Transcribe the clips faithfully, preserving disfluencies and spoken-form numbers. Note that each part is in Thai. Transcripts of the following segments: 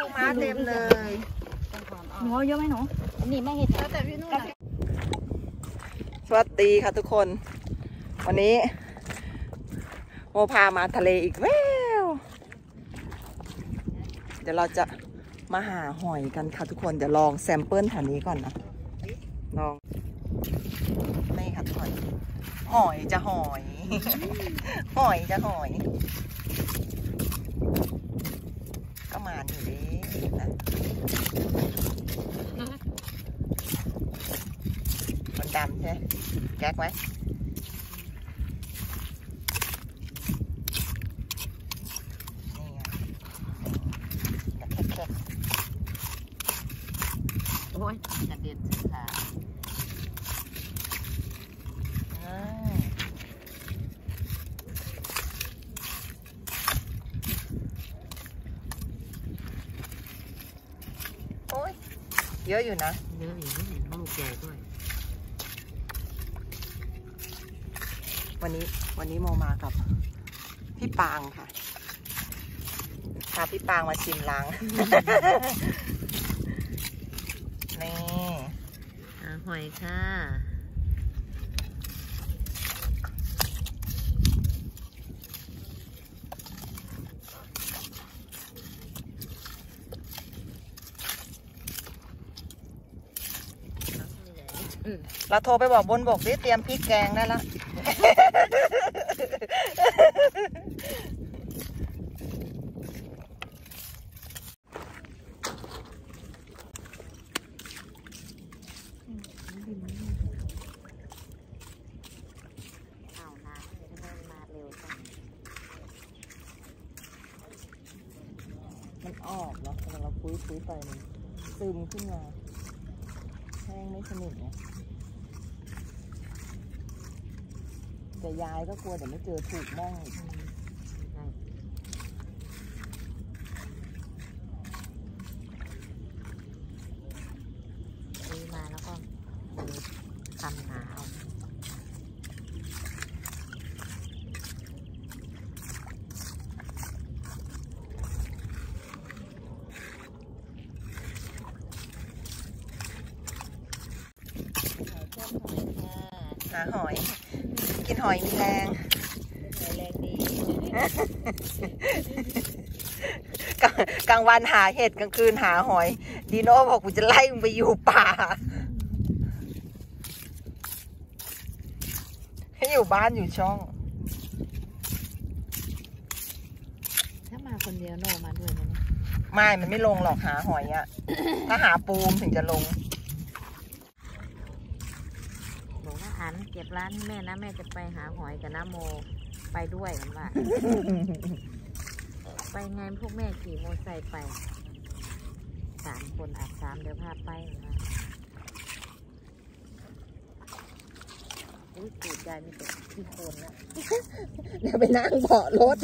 ปูม้าเต็มเลยหนูเอาเยอะไหมหนูนี่ไม่เห็นแล้วแต่พี่นุ่นสวัสดีค่ะทุกคนวันนี้โมพามาทะเลอีกแล้วเดี๋ยวเราจะมาหาหอยกันค่ะทุกคนเดี๋ยวลองแซมเปิลแถวนี้ก่อนนะลองนี่ค่ะหอยหอยจะหอยหอยจะหอยก็มาอยู่ดีนะคนดำใช่แก๊กไหมนี่ไงแค่แค่โอ้ยกระเด็นสิค่ะโอ้ยเยอะอยู่นะเยอะอยู่นี่เห็นลูกใหญ่ด้วยวันนี้วันนี้โมมากับพี่ปางค่ะพาพี่ปางมาชิมล้างนี่หอยค่ะเราโทรไปบอกบนบกดิเตรียมพริกแกงได้แล้วมันออกเนาะเวลาเราคุยคุยไปมันซึมขึ้นมาแห้งไม่สนิทไงแต่ยายก็กลัวเดี๋ยวไม่เจอถูกม่องซื้อมาแล้วก็ทำหาเอาหาหอยกินหอยมีแรงแรงดีกลางวันหาเห็ดกลางคืนหาหอยดีโน่บอกกูจะไล่มึงไปอยู่ป่าให้อยู่บ้านอยู่ช่องถ้ามาคนเดียวโน่มาด้วยไหมไม่มันไม่ลงหรอกหาหอยอ่ะถ้าหาปูมถึงจะลงบอกว่าอันเก็บร้านแม่นะแม่จะไปหาหอยกับน้าโมไปด้วยกันว่าไปไงพวกแม่ขี่มอเตอร์ไซค์ไปสามคนอาบสามเดี๋ยวพาไปนะอุ้ยปูดยายมีแต่ที่โคนแล้วเดี๋ยวไปนั่งเบาะรถ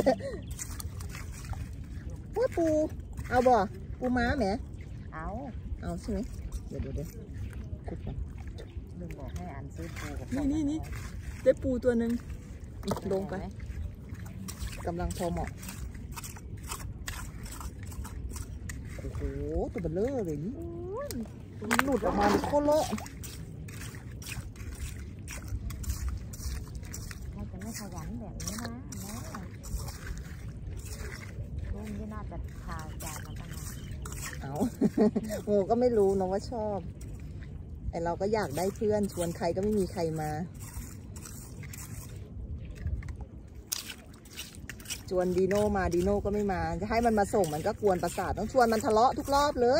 ว่าปูเอาบ่ปูม้าไหมเอาเอาใช่ไหมเดี๋ยวเดี๋ยวเดี๋ยวคุกไปลืมบอกให้อันซื้อปูกับนี่นี่นี่ได้ปูตัวหนึ่งลงไปกำลังพอเหมาะโอ้โหตัวเบลเลอร์เลยนี่มันหลุดออกมาโคตรเลอะเราจะไม่ขยันแบบนี้นะนะรุ่นที่น่าจะพาจานมาตั้งนานเอาโมก็ไม่รู้นะว่าชอบไอเราก็อยากได้เพื่อนชวนใครก็ไม่มีใครมาชวนดีโน่มาดีโน่ก็ไม่มาจะให้มันมาส่งมันก็กวนประสาทต้องชวนมันทะเลาะทุกรอบเลย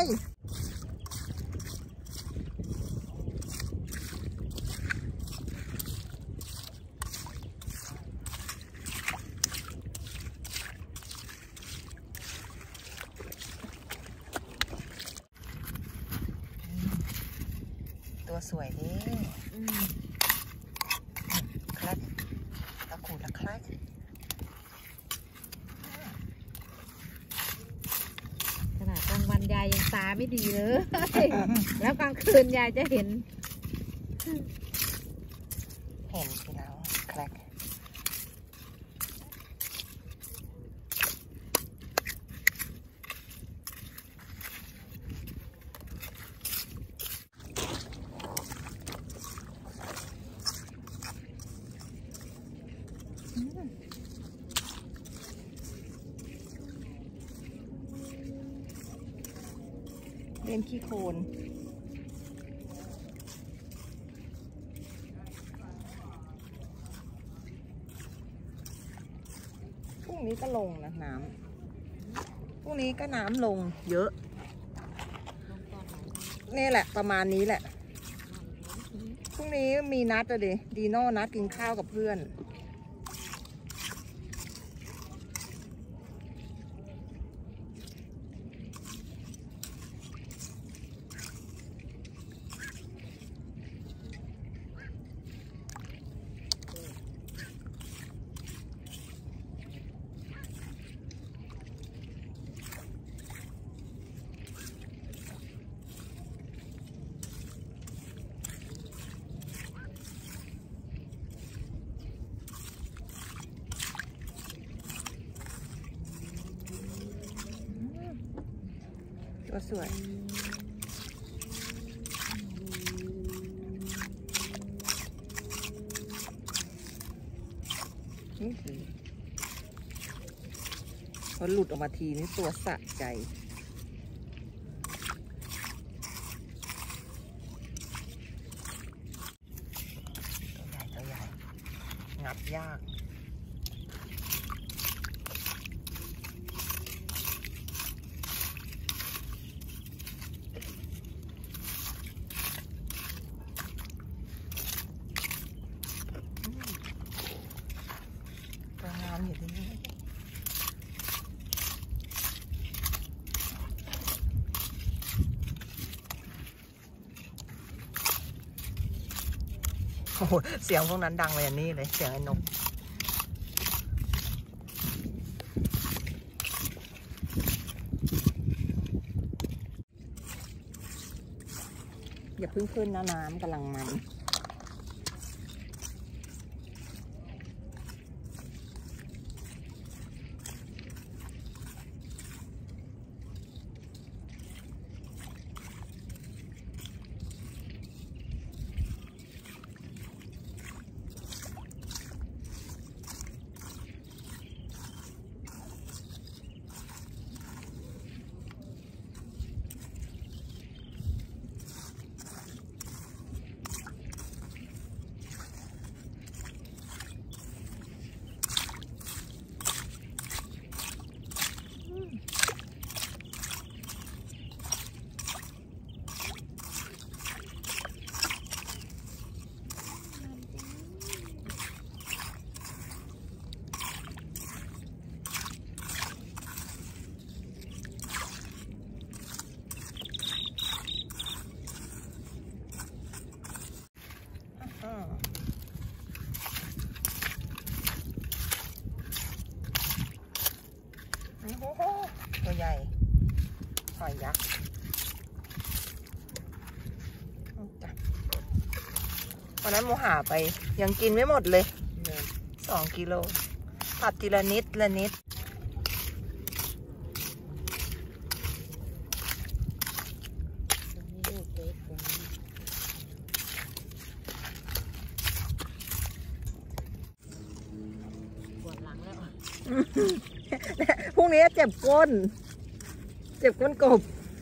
ตัวสวยดิคลัดตะขูดตะคลัดขนาดกลางวันยายยังตาไม่ดีเลยแล้วกลางคืนยายจะเห็นเห็นสิแล้วคลัด ตเล่นขี้โคลนพรุ่งนี้ก็ลงนะน้ำพรุ่งนี้ก็น้ำลงเยอะนี่แหละประมาณนี้แหละพรุ่งนี้มีนัดอะดิดีโน่นัดกินข้าวกับเพื่อนก็สวยนี่คือพอหลุดออกมาทีนี่ตัวสะใจตัวใหญ่ตัวใหญ่งับยากอยู่ที่นี่โอ้โหเสียงพวกนั้นดังเลยอันนี้เลยเสียงไอ้นกอย่าเพิ่งขึ้นนะน้ำกำลังมันโอ้โหตัวใหญ่หอยยักษ์วันนั้นโมหาไปยังกินไม่หมดเลยสองกิโลผัดทีละนิดละนิดปวดหลังแล้วพรุ่งนี้เจ็บก้นเจ็บก้นกบ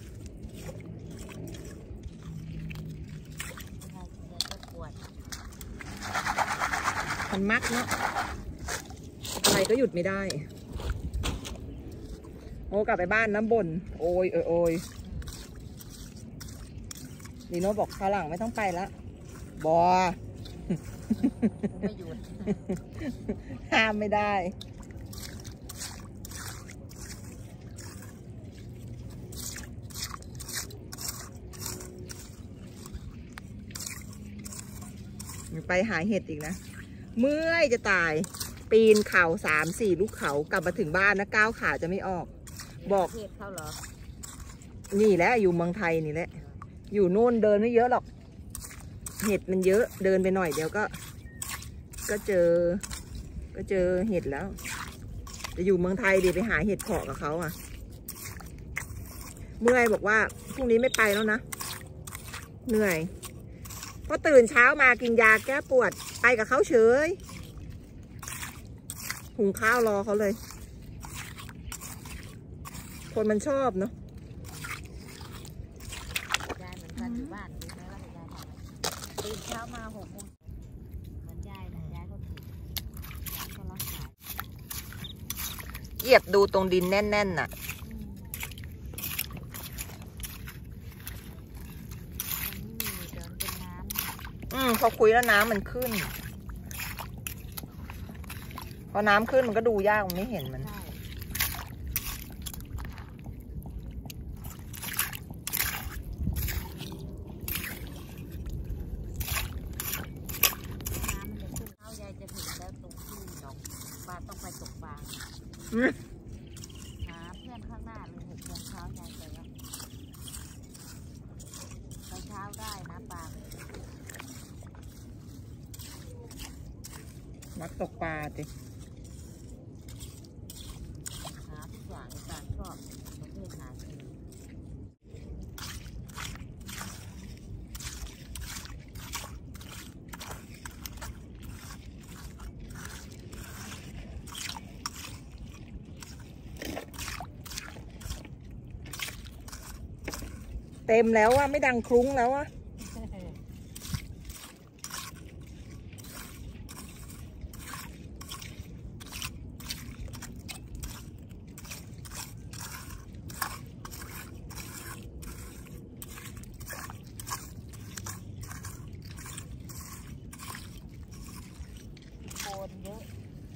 มันมักเนาะอะไรก็หยุดไม่ได้โอ้กลับไปบ้านน้ำบ่นโอ้ยโอ้ยโอ้ยลีโน่บอกคราวหลังไม่ต้องไปละบอไม่หยุดห้ามไม่ได้ไปหาเห็ดอีกนะเมื่อยจะตายปีนเขาสามสี่ลูกเขากลับมาถึงบ้านนะก้าวขาจะไม่ออกบอกเห็ดเขาเหรอนี่แหละอยู่เมืองไทยนี่แหละอยู่โน่นเดินไม่เยอะหรอกเห็ดมันเยอะเดินไปหน่อยเดี๋ยวก็ก็เจอก็เจอเห็ดแล้วจะอยู่เมืองไทยดีไปหาเห็ดเผาะกับเขาอ่ะเมื่อยบอกว่าพรุ่งนี้ไม่ไปแล้วนะเหนื่อยพอตื่นเช้ามากินยาแก้ปวดไปกับเขาเฉยหุงข้าวรอเขาเลยคนมันชอบเนาะอยู่บ้านดูไหมว่ายายทำอะไรตื่นเช้ามาหกโมงเหมือนยายนะยายก็ถูกยายก็รักษาเหยียบดูตรงดินแน่นๆน่ะอืมพอคุยแล้วน้ำมันขึ้นพอน้ำขึ้นมันก็ดูยากมันไม่เห็นมันต้องไปตกปลาหาเพื่อนข้างหน้าเลยหกโมงเช้ายายไปแล้วไปเช้าได้นะปลานักตกปลาจิหาทุกอย่างในการชอบประเภทหากินเต็มแล้วอะไม่ดังคลุ้งแล้วอะโคนเยอะ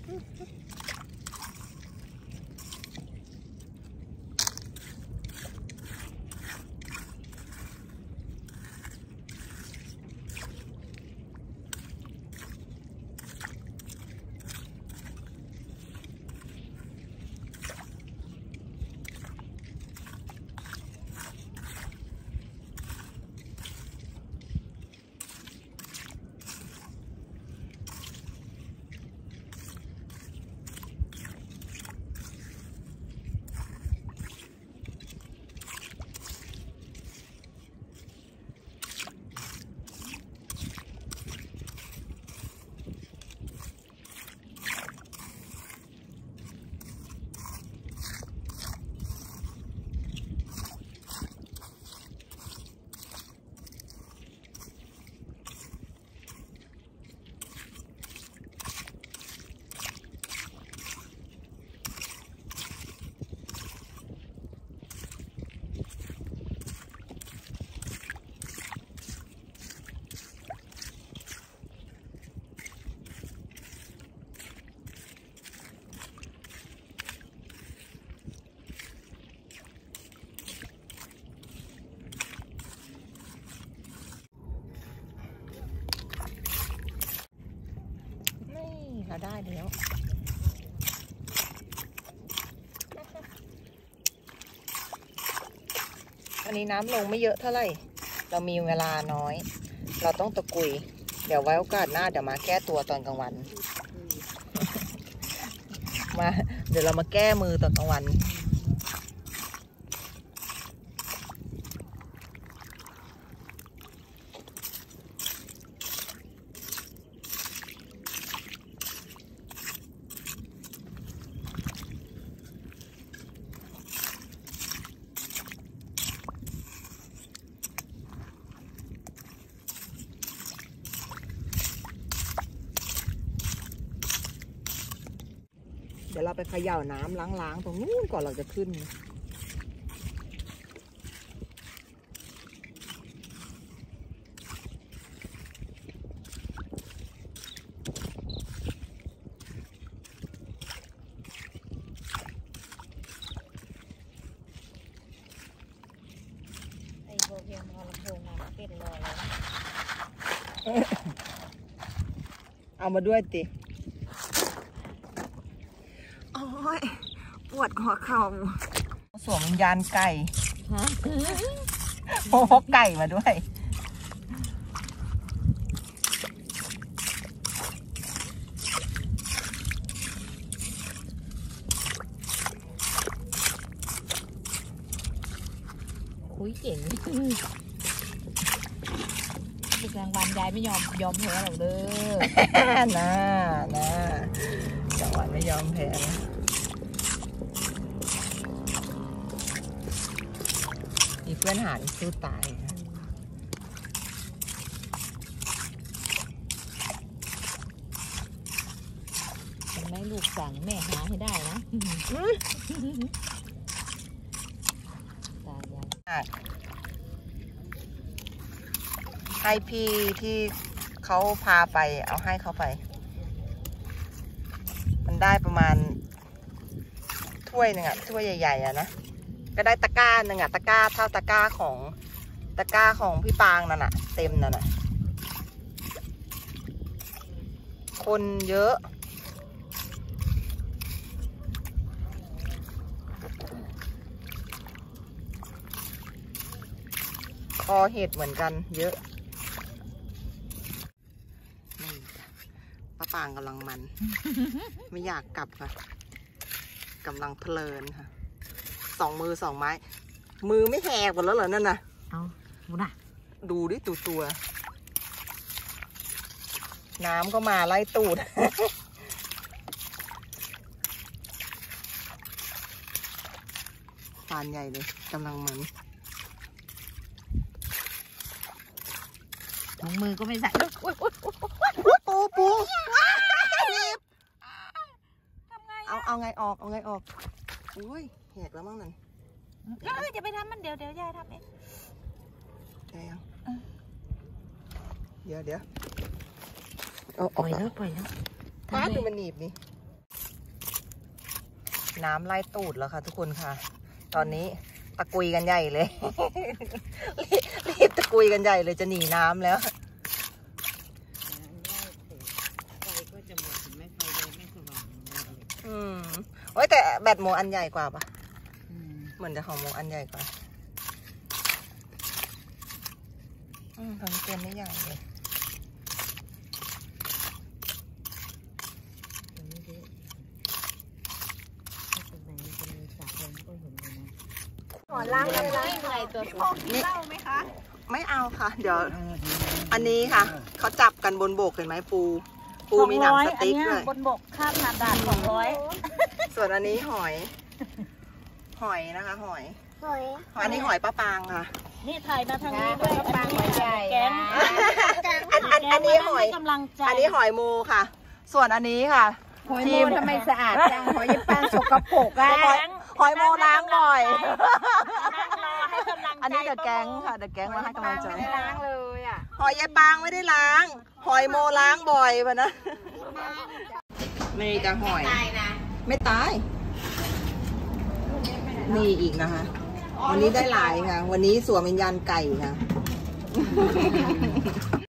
เราได้แล้ววันนี้น้ำลงไม่เยอะเท่าไหร่เรามีเวลาน้อยเราต้องตะกุยเดี๋ยวไว้โอกาสหน้าเดี๋ยวมาแก้ตัวตอนกลางวันมาเดี๋ยวเรามาแก้มือตอนกลางวันเดี๋ยวเราไปเขย่าน้ำล้างๆตรงนู้นก่อนเราจะขึ้นไอ้โบเพียงพอลำโพงมาเต้นรอแล้วเอามาด้วยติปวดหัวเข่าสวมวิญญาณไก่โอ้ไก่มาด้วยคุยเก่งกลางวันยายไม่ยอมยอมแพ้หรอกเด้อน่าน่ากลางวันไม่ยอมแพ้มีเพื่อนหาสู้ตายนะสั่งแม่หาให้ได้นะตายายให้พี่ที่เขาพาไปเอาให้เขาไป มันได้ประมาณถ้วยหนึ่งอะถ้วยใหญ่ๆอะนะก็ได้ตะกร้าหนึ่งอะตะกร้าเท่าตะกร้าของตะกร้าของพี่ปางนั่นอะเต็มนั่นอะคนเยอะคอเห็ดเหมือนกันเยอะนี่ป้าปางกำลังมัน ไม่อยากกลับค่ะกำลังเพลินค่ะสองมือสองไม้ มือไม่แหกหมดแล้วเหรอนั่นน่ะเอาบุญอ่ะดูดิตัวตัว น้ำก็มาไล่ตูด ฟานใหญ่เลยกำลังมันถุงมือก็ไม่ใส่อุ๊ยอุ๊ยอุ๊ยปูปูเอาเอาไงออกเอาไงออกอุ้ยแหกแล้วมั้งนั่นเอ้ยจะไปทำมันเดี๋ยวเดี๋ยวยายทำเองได้ยังเดี๋ยวเดี๋ยวปล่อยแล้วปล่อยแล้วป้าดูมันหนีบนี่น้ำไล่ตูดแล้วค่ะทุกคนค่ะ ตอนนี้ตะกุยกันใหญ่เลย รีบตะกุยกันใหญ่เลยจะหนีน้ำแล้วไฟก็จะหมดถึงไม่ไฟเลยไม่สว่างอืมโอ้ยแต่แบตโมอันใหญ่กว่าปะเหมือนจะของโมอันใหญ่กว่าอืมทำเต็มไม่ใหญ่เลยขอล้างเลยล้างอะไรตัวตัวนี่เล่าไหมคะไม่เอาค่ะ เดี๋ยวอันนี้ค่ะเขาจับกันบนบกเห็นไหมปูปูมีหนังสติ๊กด้วยบนบกข้ามนาดาสองร้อยส่วนอันนี้หอย หอยนะคะหอยหอยอันนี้หอยป้าปางค่ะนี่ถ่ายมาทางนี้ด้วยป้าปางหอยใหญ่แกงอันอันอันนี้หอยกำลังใจอันนี้หอยโมค่ะ ส่วนอันนี้ค่ะหอยโมทำไมสะอาดจังหอยยิบปางสกปรกอ่ะหอยโมล้างบ่อยให้กำลังใจอันนี้เดอะแก๊งค่ะเดอะแก๊งมาให้กำลังใจไม่ล้างเลยอ่ะหอยยายปางไม่ได้ล้าง หอยโมล้างบ่อยปะนะนี่จะหอยไม่ตายนี่อีกนะคะ วันนี้ได้หลายค่ะ วันนี้สวมวิญญาณไก่ค่ะ